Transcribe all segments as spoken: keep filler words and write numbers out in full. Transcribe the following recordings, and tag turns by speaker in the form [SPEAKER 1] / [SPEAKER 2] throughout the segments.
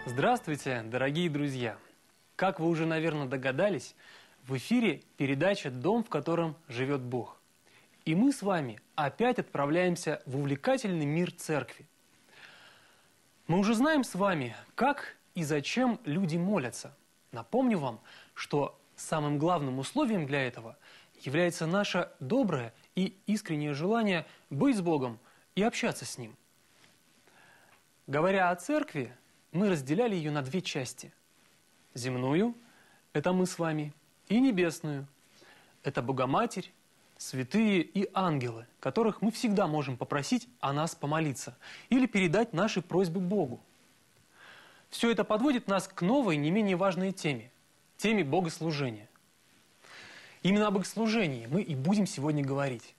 [SPEAKER 1] Здравствуйте, дорогие друзья! Как вы уже, наверное, догадались, в эфире передача «Дом, в котором живет Бог». И мы с вами опять отправляемся в увлекательный мир церкви. Мы уже знаем с вами, как и зачем люди молятся. Напомню вам, что самым главным условием для этого является наше доброе и искреннее желание быть с Богом и общаться с Ним. Говоря о церкви, мы разделяли ее на две части. Земную – это мы с вами, и небесную – это Богоматерь, святые и ангелы, которых мы всегда можем попросить о нас помолиться или передать наши просьбы Богу. Все это подводит нас к новой, не менее важной теме – теме богослужения. Именно о богослужении мы и будем сегодня говорить.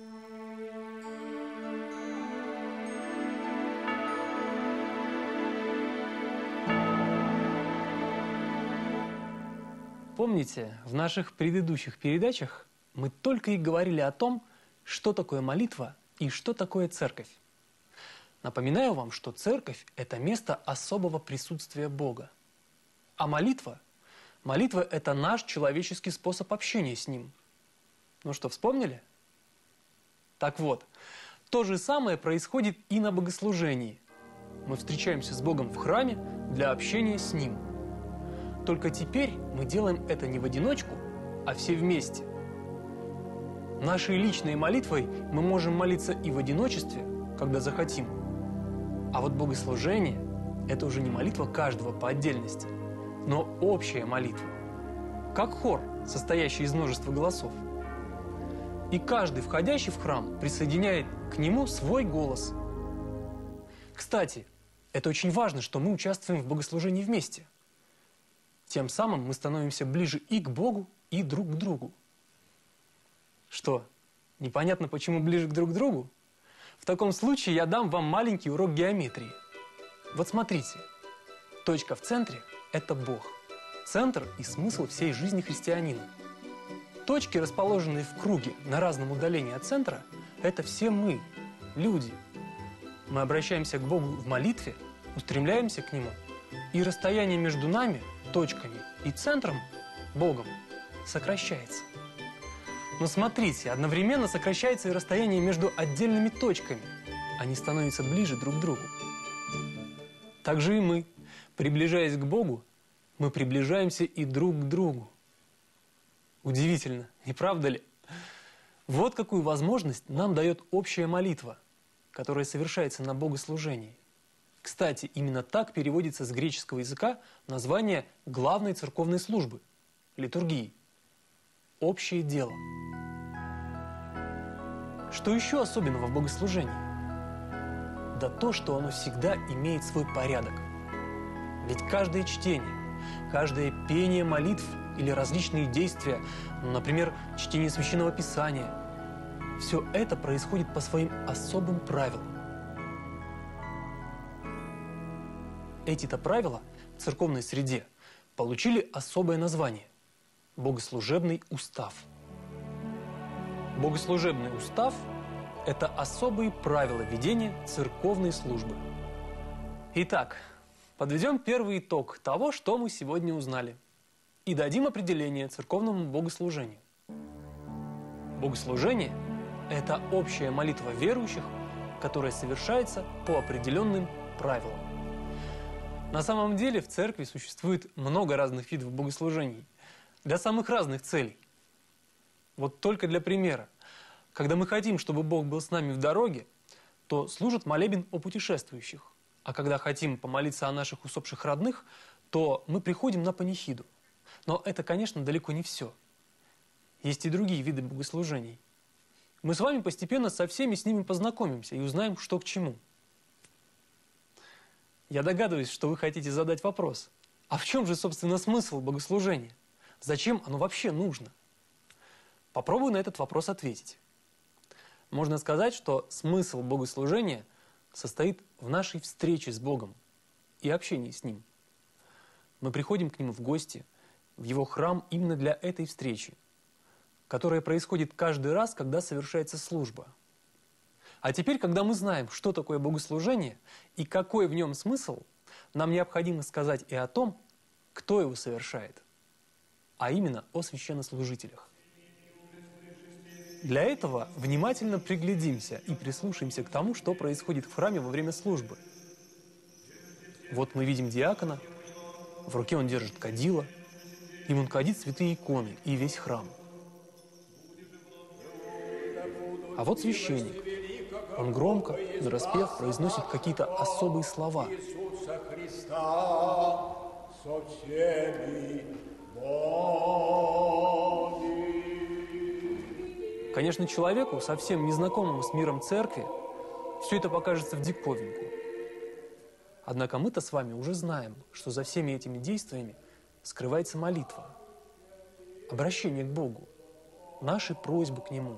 [SPEAKER 1] Помните, в наших предыдущих передачах мы только и говорили о том, что такое молитва и что такое церковь. Напоминаю вам, что церковь – это место особого присутствия Бога. А молитва? Молитва – это наш человеческий способ общения с Ним. Ну что, вспомнили? Так вот, то же самое происходит и на богослужении. Мы встречаемся с Богом в храме для общения с Ним. Только теперь мы делаем это не в одиночку, а все вместе. Нашей личной молитвой мы можем молиться и в одиночестве, когда захотим. А вот богослужение – это уже не молитва каждого по отдельности, но общая молитва, как хор, состоящий из множества голосов. И каждый, входящий в храм, присоединяет к нему свой голос. Кстати, это очень важно, что мы участвуем в богослужении вместе. Тем самым мы становимся ближе и к Богу, и друг к другу. Что, непонятно, почему ближе к друг другу? В таком случае я дам вам маленький урок геометрии. Вот смотрите, точка в центре – это Бог. Центр и смысл всей жизни христианина. Точки, расположенные в круге на разном удалении от центра – это все мы, люди. Мы обращаемся к Богу в молитве, устремляемся к Нему, и расстояние между нами, точками и центром, Богом, сокращается. Но смотрите, одновременно сокращается и расстояние между отдельными точками. Они становятся ближе друг к другу. Так же и мы, приближаясь к Богу, мы приближаемся и друг к другу. Удивительно, не правда ли? Вот какую возможность нам дает общая молитва, которая совершается на богослужении. Кстати, именно так переводится с греческого языка название главной церковной службы – литургии. Общее дело. Что еще особенного в богослужении? Да то, что оно всегда имеет свой порядок. Ведь каждое чтение, каждое пение молитв или различные действия, ну, например, чтение Священного Писания, все это происходит по своим особым правилам. Эти-то правила в церковной среде получили особое название – Богослужебный устав. Богослужебный устав – это особые правила ведения церковной службы. Итак, подведем первый итог того, что мы сегодня узнали, и дадим определение церковному богослужению. Богослужение – это общая молитва верующих, которая совершается по определенным правилам. На самом деле в церкви существует много разных видов богослужений для самых разных целей. Вот только для примера. Когда мы хотим, чтобы Бог был с нами в дороге, то служит молебен о путешествующих. А когда хотим помолиться о наших усопших родных, то мы приходим на панихиду. Но это, конечно, далеко не все. Есть и другие виды богослужений. Мы с вами постепенно со всеми с ними познакомимся и узнаем, что к чему. Я догадываюсь, что вы хотите задать вопрос. А в чем же, собственно, смысл богослужения? Зачем оно вообще нужно? Попробую на этот вопрос ответить. Можно сказать, что смысл богослужения состоит в нашей встрече с Богом и общении с Ним. Мы приходим к Нему в гости, в Его храм именно для этой встречи, которая происходит каждый раз, когда совершается служба. А теперь, когда мы знаем, что такое богослужение и какой в нем смысл, нам необходимо сказать и о том, кто его совершает, а именно о священнослужителях. Для этого внимательно приглядимся и прислушаемся к тому, что происходит в храме во время службы. Вот мы видим диакона, в руке он держит кадило, им он кадит святые иконы и весь храм. А вот священник, он громко, нараспев, произносит какие-то особые слова.
[SPEAKER 2] Иисуса Христа со всеми Боги.
[SPEAKER 1] Конечно, человеку, совсем незнакомому с миром церкви, все это покажется в диковинку. Однако мы-то с вами уже знаем, что за всеми этими действиями скрывается молитва, обращение к Богу, наши просьбы к Нему.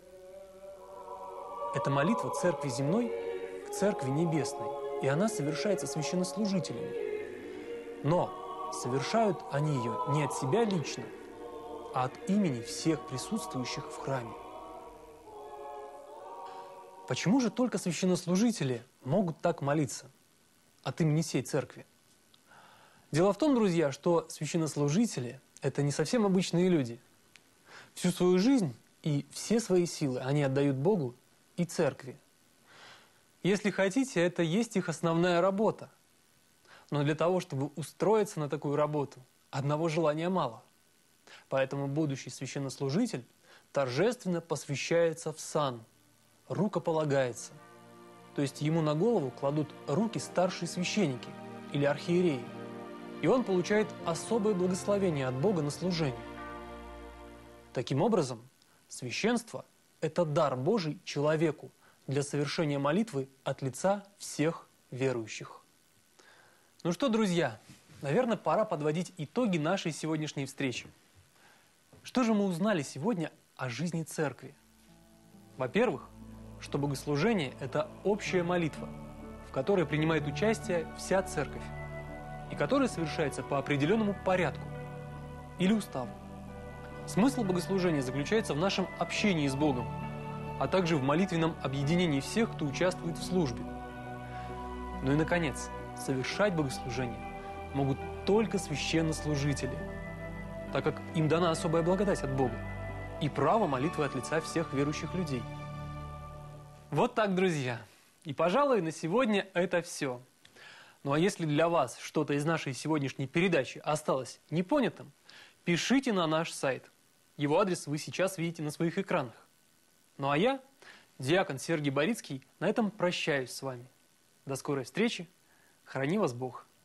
[SPEAKER 1] Это молитва церкви земной к церкви небесной, и она совершается священнослужителями. Но совершают они ее не от себя лично, а от имени всех присутствующих в храме. Почему же только священнослужители могут так молиться от имени всей церкви? Дело в том, друзья, что священнослужители – это не совсем обычные люди. Всю свою жизнь и все свои силы они отдают Богу и церкви. Если хотите, это есть их основная работа. Но для того, чтобы устроиться на такую работу, одного желания мало. Поэтому будущий священнослужитель торжественно посвящается в сан, рукополагается. То есть ему на голову кладут руки старшие священники или архиереи. И он получает особое благословение от Бога на служение. Таким образом, священство – это дар Божий человеку для совершения молитвы от лица всех верующих. Ну что, друзья, наверное, пора подводить итоги нашей сегодняшней встречи. Что же мы узнали сегодня о жизни церкви? Во-первых, что богослужение – это общая молитва, в которой принимает участие вся церковь, и которая совершается по определенному порядку или уставу. Смысл богослужения заключается в нашем общении с Богом, а также в молитвенном объединении всех, кто участвует в службе. Ну и, наконец, совершать богослужение могут только священнослужители, так как им дана особая благодать от Бога и право молитвы от лица всех верующих людей. Вот так, друзья. И, пожалуй, на сегодня это все. Ну а если для вас что-то из нашей сегодняшней передачи осталось непонятым, пишите на наш сайт. Его адрес вы сейчас видите на своих экранах. Ну а я, диакон Сергий Борицкий, на этом прощаюсь с вами. До скорой встречи. Храни вас Бог.